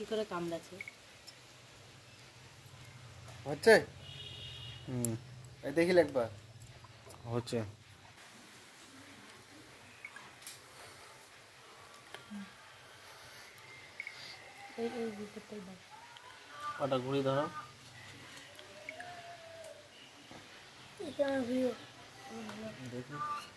কি করে কামড়াচ্ছে। হচ্ছে এই দেখিল একবার হচ্ছে। এই ভিতরটাই দাও। পাটা ঘুরি ধরো। দেখি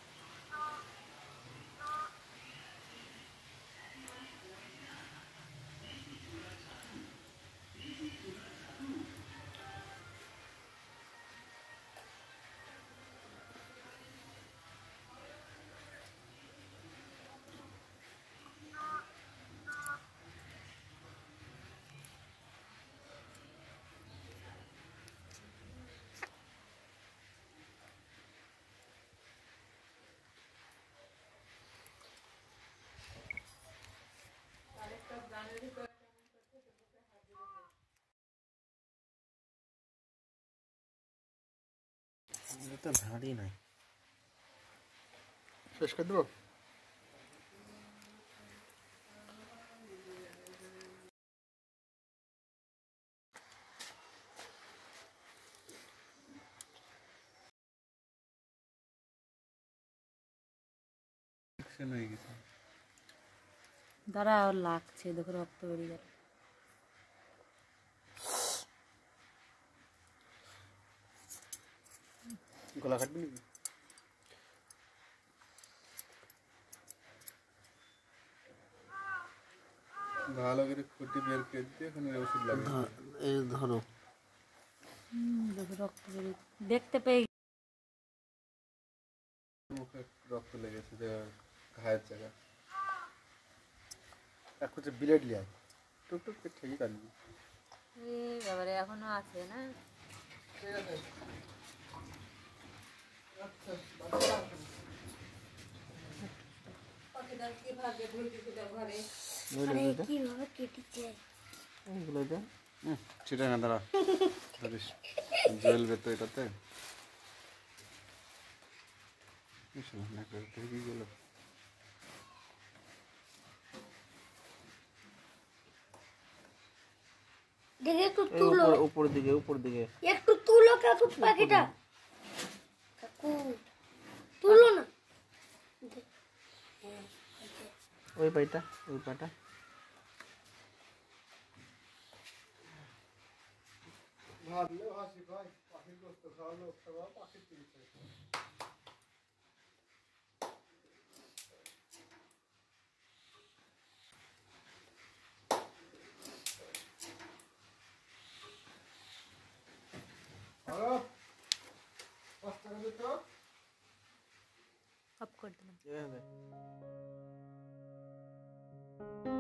তো ভারী নাই। শেষ করে দেবো। দাঁড়া আর লাগছে, দেখো রক্ত বেরিয়ে গেল। গলা কাটবি নাকি? ভালো করে খুঁটি বের করে দিয়ে এখন ওষুধ লাগিয়ে এই ধরো। দেখো রক্ত বেরিয়ে দেখতে পেয়ে মুখে রক্ত লেগেছে যে ঘায়ের জায়গা। এক হচ্ছে ব্লেড লিয়া টুকটুক করে ঠিকই কাটবি। বাবারে এখনো আছে না। ঠিক আছে। সেটা না দাঁড়া ধরিস জ্বলবে তো এটাতে। কি গেল দেখে একটু তুলো উপর দিকে উপর দিকে একটু তুলো কাকু পাখিটা কাকু তুলো না ওই পাইটা ওই পাটা ভাবলে হাসি ভাই পাখির গোস্ত খাওয়ালো খাওয়া পাখির চিকিৎসা। অফ করে দিলাম।